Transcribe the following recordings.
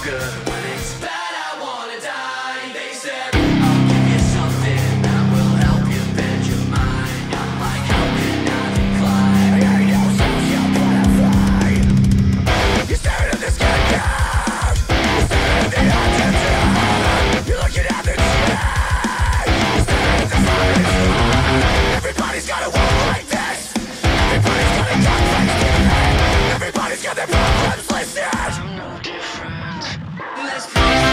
good. When it's bad, I wanna die. They said, I'll give you something that will help you bend your mind. I'm like, how can I decline? I ain't no social butterfly. You staring at this guy down. You staring at the attention. You're looking at the chat. You staring at the fire. Everybody's got a world like this. Everybody's got a gun like this. Everybody's got their problems listed. I'm no different. Let's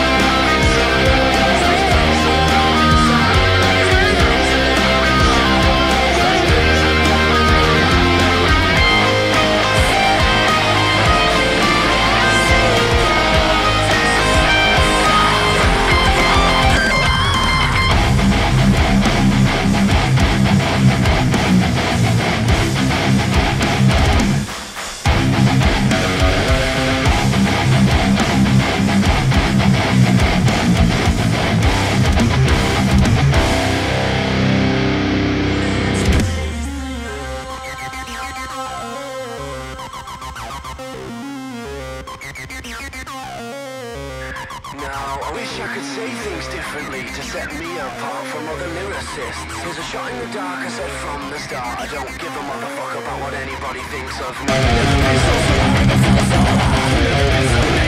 Now, I wish I could say things differently to set me apart from other lyricists. There's a shot in the dark, I said from the start, I don't give a motherfucker about what anybody thinks of me.